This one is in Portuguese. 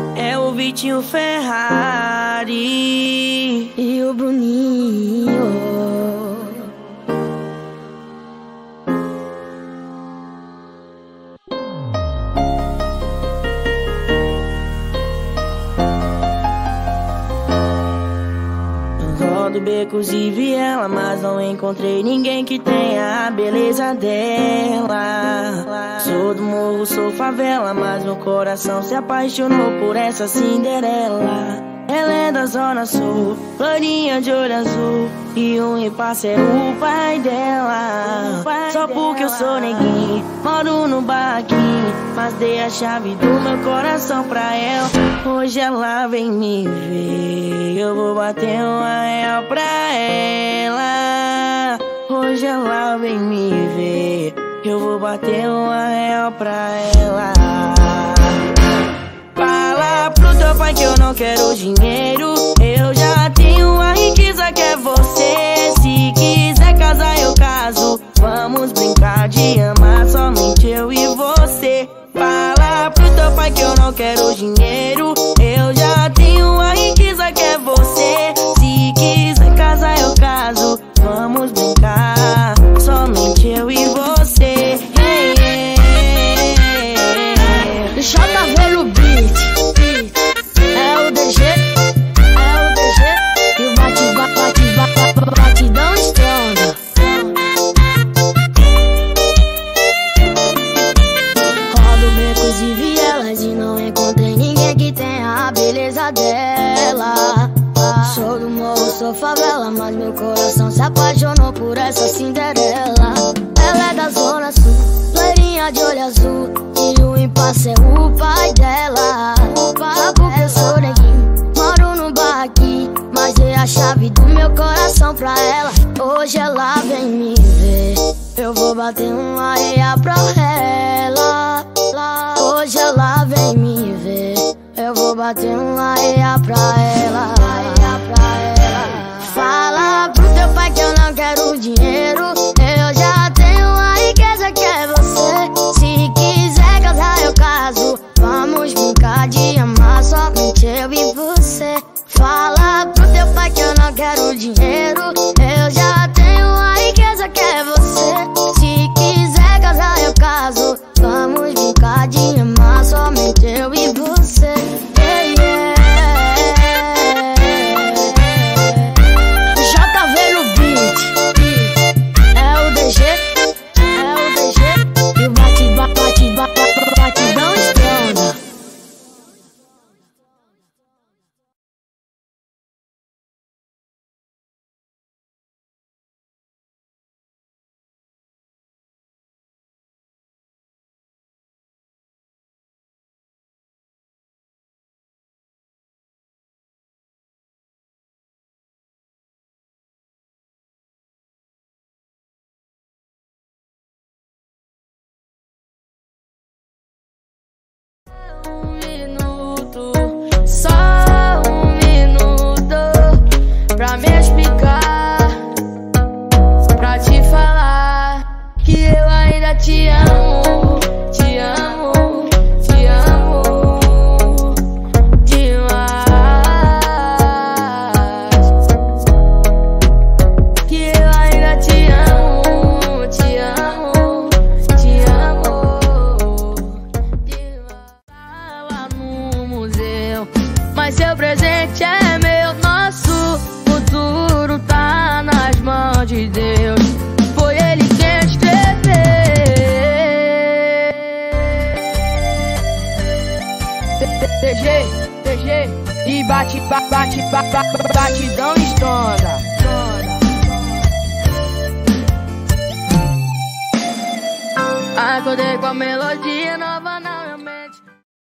É o Vitinho Ferrari e o Bruninho. Rodo becos e viela, mas não encontrei ninguém que tenha a beleza dela. Sou do morro, sou favela, mas meu coração se apaixonou por essa Cinderela. Ela é da zona sul, loirinha de olho azul, e o impasse é o pai dela. Só porque eu sou neguinho, moro no barraquinho, mas dei a chave do meu coração pra ela. Hoje ela vem me ver, eu vou bater uma real pra ela. Hoje ela vem me ver, eu vou bater uma real pra ela. Fala pro teu pai que eu não quero dinheiro, eu já tenho a riqueza que é você. Se quiser casar eu caso, vamos brincar de amar somente eu e você. Fala pro teu pai que eu não quero dinheiro, eu já tenho a riqueza que é você. Se quiser casar eu caso, vamos brincar somente eu e você. JV no beat, é o DG, e o batidão estronda. Rodo becos e vielas e não encontrei ninguém que tenha a beleza dela. Sou do morro, sou favela, mas meu coração se apaixonou por essa Cinderela. Ela é da zona sul, loirinha de olho azul, e o impasse é o pai dela. Só porque eu sou neguinho, moro no barraquinho, mas dei a chave do meu coração pra ela. Hoje ela vem me ver, eu vou bater uma areia pra ela. Hoje ela vem me ver, eu vou bater uma areia pra ela. Fala pro teu pai que eu não quero dinheiro, eu já tenho a riqueza que é você. Se quiser casar eu caso, vamos brincar de amar somente eu e você. Fala pro teu pai que eu não quero dinheiro, eu já tenho a riqueza que é você. Se quiser casar eu caso, vamos brincar de amar somente eu e você. JV no beat, é o DG, e o batidão estronda. Só um minuto pra me explicar, pra te falar que eu ainda te amo, te amo, te amo demais. Que eu ainda te amo, te amo, te amo demais. Mas seu presente é meu, nosso futuro tá nas mãos de Deus. Foi Ele quem escreveu. DG e batidão estronda. Acordei com a melodia nova na